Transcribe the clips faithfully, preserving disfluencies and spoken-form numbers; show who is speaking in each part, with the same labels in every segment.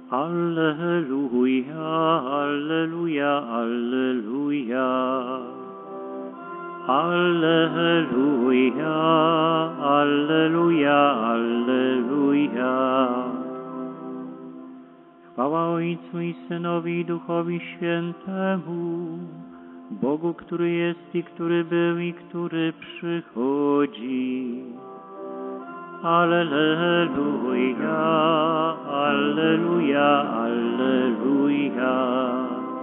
Speaker 1: Alleluja, Alleluja, Alleluja. Alleluja, Alleluja, Alleluja. Chwała Ojcu i Synowi i Duchowi Świętemu, Bogu, który jest i który był i który przychodzi. Alleluja, Alleluja, Alleluja.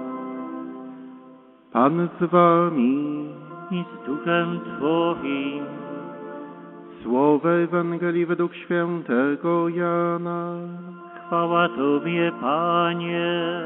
Speaker 2: Pan z wami
Speaker 1: I z Duchem Twoim.
Speaker 2: Słowo Ewangelii według świętego Jana.
Speaker 1: Chwała Tobie, Panie.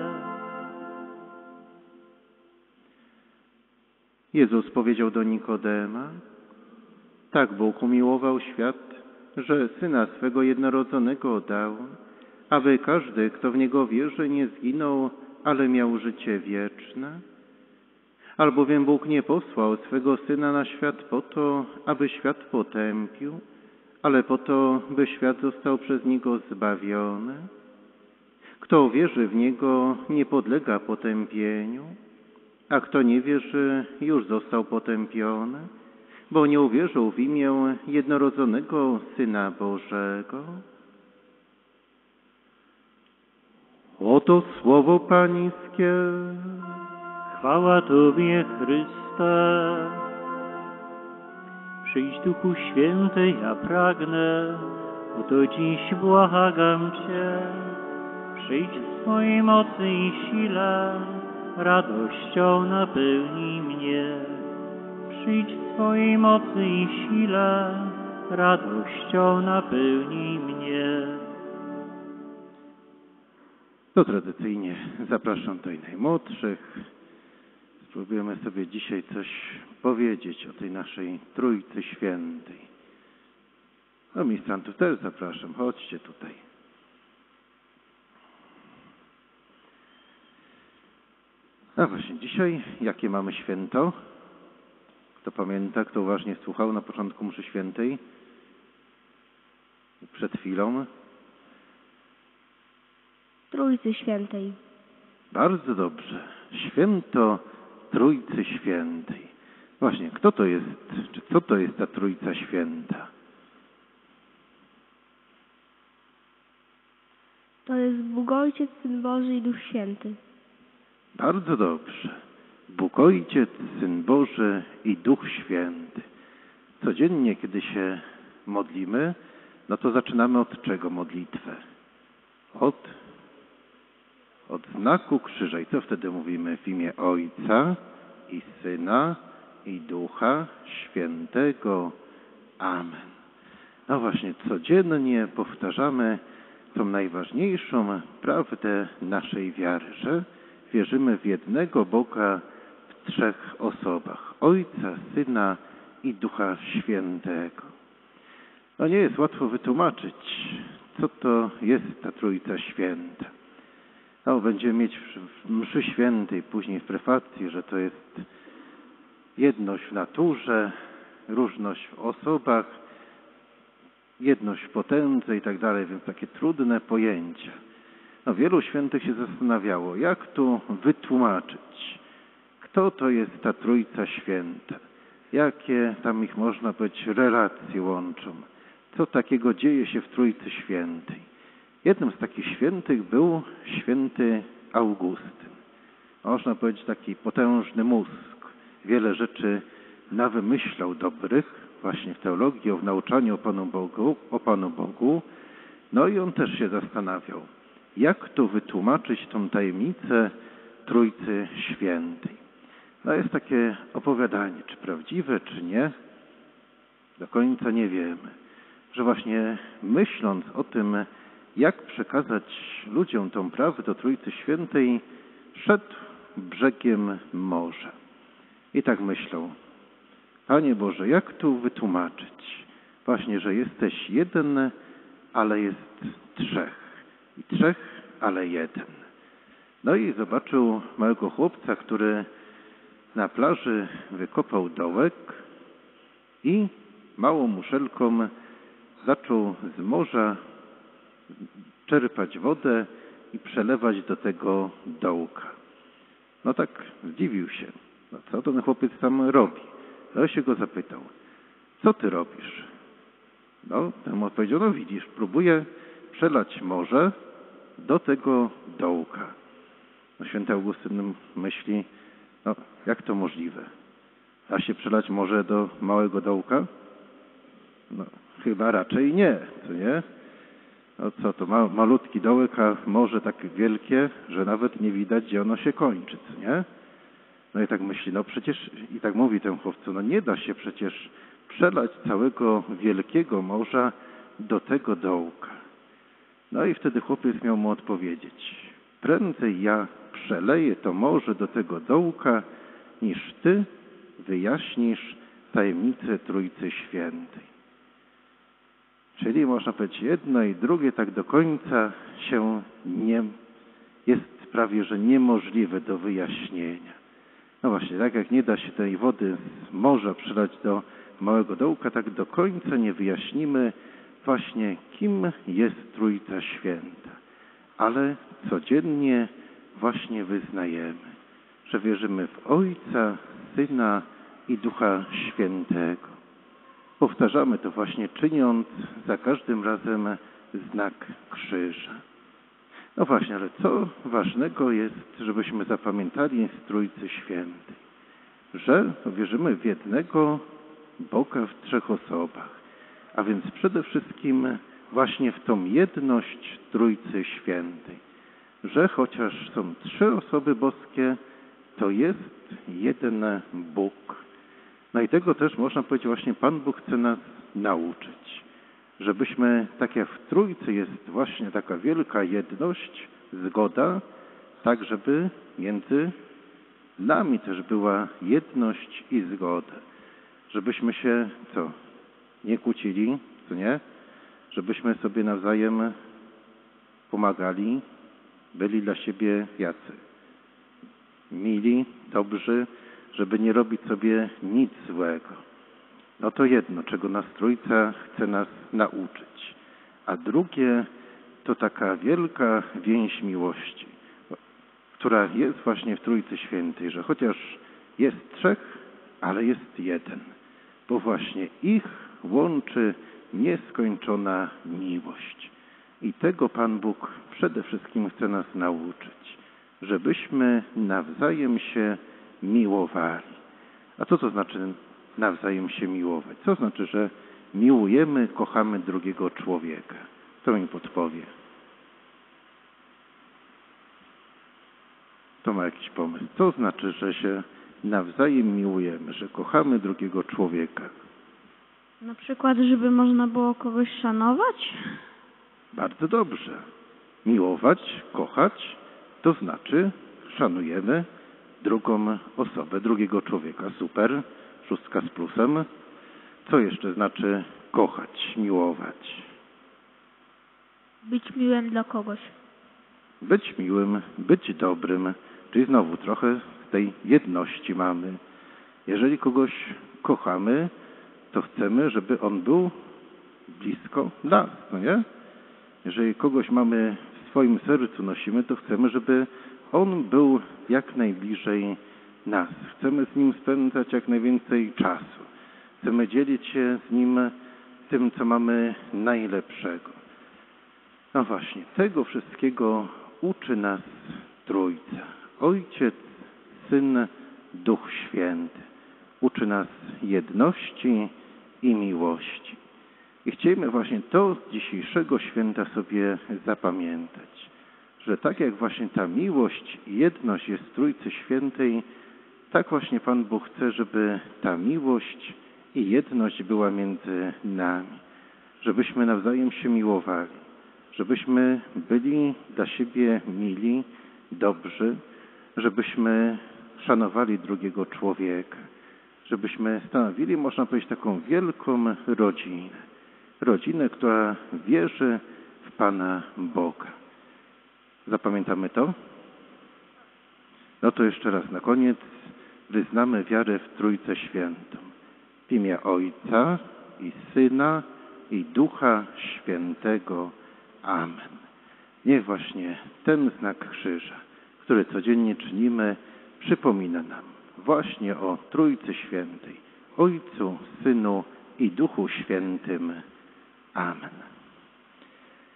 Speaker 2: Jezus powiedział do Nikodema: tak Bóg umiłował świat, że Syna swego jednorodzonego dał, aby każdy, kto w Niego wierzy, nie zginął, ale miał życie wieczne. Albowiem Bóg nie posłał swego Syna na świat po to, aby świat potępił, ale po to, by świat został przez Niego zbawiony. Kto wierzy w Niego, nie podlega potępieniu, a kto nie wierzy, już został potępiony, bo nie uwierzył w imię jednorodzonego Syna Bożego. Oto słowo Pańskie.
Speaker 1: Chwała Tobie, Chryste. Przyjdź, Duchu Święty, ja pragnę, oto dziś błagam Cię. Przyjdź w swojej mocy i sile, radością napełnij mnie. Przyjdź w swojej mocy i sile, radością napełnij mnie.
Speaker 2: To tradycyjnie zapraszam tutaj najmłodszych. Spróbujemy sobie dzisiaj coś powiedzieć o tej naszej Trójcy Świętej. No ministrantów też zapraszam, chodźcie tutaj. A właśnie, dzisiaj jakie mamy święto? Kto pamięta, kto uważnie słuchał na początku mszy świętej? Przed chwilą.
Speaker 3: Trójcy Świętej.
Speaker 2: Bardzo dobrze. Święto Trójcy Świętej. Właśnie, kto to jest, czy co to jest ta Trójca Święta?
Speaker 3: To jest Bóg Ojciec, Syn Boży i Duch Święty.
Speaker 2: Bardzo dobrze. Bóg Ojciec, Syn Boży i Duch Święty. Codziennie, kiedy się modlimy, no to zaczynamy od czego modlitwę? Od, od znaku krzyża. I co wtedy mówimy? W imię Ojca i Syna i Ducha Świętego. Amen. No właśnie, codziennie powtarzamy tą najważniejszą prawdę naszej wiary, że wierzymy w jednego Boga w trzech osobach. Ojca, Syna i Ducha Świętego. No nie jest łatwo wytłumaczyć, co to jest ta Trójca Święta. No, będziemy mieć w mszy świętej, później w prefacji, że to jest jedność w naturze, różność w osobach, jedność w potędze i tak dalej, więc takie trudne pojęcia. No, wielu świętych się zastanawiało, jak tu wytłumaczyć, kto to jest ta Trójca Święta, jakie tam ich, można powiedzieć, relacje łączą, co takiego dzieje się w Trójcy Świętej. Jednym z takich świętych był święty Augustyn. Można powiedzieć, taki potężny mózg. Wiele rzeczy nawymyślał dobrych, właśnie w teologii, w nauczaniu o Panu Bogu, o Panu Bogu. No i on też się zastanawiał, jak tu wytłumaczyć tą tajemnicę Trójcy Świętej. No jest takie opowiadanie, czy prawdziwe, czy nie, do końca nie wiemy, że właśnie myśląc o tym, jak przekazać ludziom tą prawdę o Trójcy Świętej, szedł brzegiem morza. I tak myślał: Panie Boże, jak tu wytłumaczyć właśnie, że jesteś jeden, ale jest trzech. I trzech, ale jeden. No i zobaczył małego chłopca, który na plaży wykopał dołek i małą muszelką zaczął z morza czerpać wodę i przelewać do tego dołka. No tak zdziwił się. No co ten chłopiec tam robi? No się go zapytał, co ty robisz? No, ten mu odpowiedział, no widzisz, próbuję przelać morze do tego dołka. No święty Augustyn myśli, no jak to możliwe? Da się przelać morze do małego dołka? No chyba raczej nie, co nie? No co to, ma, malutki dołek, a morze tak wielkie, że nawet nie widać, gdzie ono się kończy, co nie? No i tak myśli, no przecież, i tak mówi ten chłopcu, no nie da się przecież przelać całego wielkiego morza do tego dołka. No i wtedy chłopiec miał mu odpowiedzieć, prędzej ja przeleję to morze do tego dołka, niż ty wyjaśnisz tajemnicę Trójcy Świętej. Czyli można powiedzieć, jedno i drugie tak do końca się nie, jest prawie, że niemożliwe do wyjaśnienia. No właśnie, tak jak nie da się tej wody z morza przelać do małego dołka, tak do końca nie wyjaśnimy właśnie, kim jest Trójca Święta. Ale codziennie właśnie wyznajemy, że wierzymy w Ojca, Syna i Ducha Świętego. Powtarzamy to właśnie czyniąc za każdym razem znak krzyża. No właśnie, ale co ważnego jest, żebyśmy zapamiętali z Trójcy Świętej? Że wierzymy w jednego Boga w trzech osobach, a więc przede wszystkim właśnie w tą jedność Trójcy Świętej. Że chociaż są trzy osoby boskie, to jest jeden Bóg. No i tego też można powiedzieć właśnie Pan Bóg chce nas nauczyć. Żebyśmy, tak jak w Trójcy jest właśnie taka wielka jedność, zgoda, tak żeby między nami też była jedność i zgoda. Żebyśmy się, co, nie kłócili, co nie? Żebyśmy sobie nawzajem pomagali, byli dla siebie jacy? Mili, dobrzy, żeby nie robić sobie nic złego. No to jedno, czego nas Trójca chce nas nauczyć. A drugie to taka wielka więź miłości, która jest właśnie w Trójcy Świętej, że chociaż jest trzech, ale jest jeden. Bo właśnie ich łączy nieskończona miłość. I tego Pan Bóg przede wszystkim chce nas nauczyć, żebyśmy nawzajem się miłowali. A co to znaczy nawzajem się miłować? Co znaczy, że miłujemy, kochamy drugiego człowieka? Kto mi podpowie? To ma jakiś pomysł. Co znaczy, że się nawzajem miłujemy, że kochamy drugiego człowieka?
Speaker 4: Na przykład, żeby można było kogoś szanować?
Speaker 2: Bardzo dobrze. Miłować, kochać, to znaczy szanujemy drugą osobę, drugiego człowieka. Super. Szóstka z plusem. Co jeszcze znaczy kochać, miłować?
Speaker 3: Być miłym dla kogoś.
Speaker 2: Być miłym, być dobrym. Czyli znowu trochę z tej jedności mamy. Jeżeli kogoś kochamy, to chcemy, żeby on był blisko nas, no nie? Jeżeli kogoś mamy w swoim sercu nosimy, to chcemy, żeby on był jak najbliżej nas. Chcemy z nim spędzać jak najwięcej czasu. Chcemy dzielić się z nim tym, co mamy najlepszego. No właśnie, tego wszystkiego uczy nas Trójca. Ojciec, Syn, Duch Święty. Uczy nas jedności i miłości. I chcielibyśmy właśnie to z dzisiejszego święta sobie zapamiętać, że tak jak właśnie ta miłość i jedność jest w Trójcy Świętej, tak właśnie Pan Bóg chce, żeby ta miłość i jedność była między nami, żebyśmy nawzajem się miłowali, żebyśmy byli dla siebie mili, dobrzy, żebyśmy szanowali drugiego człowieka, żebyśmy stanowili, można powiedzieć, taką wielką rodzinę. Rodzinę, która wierzy w Pana Boga. Zapamiętamy to? No to jeszcze raz na koniec wyznamy wiarę w Trójcę Świętą. W imię Ojca i Syna i Ducha Świętego. Amen. Niech właśnie ten znak krzyża, który codziennie czynimy, przypomina nam właśnie o Trójcy Świętej, Ojcu, Synu i Duchu Świętym. Amen.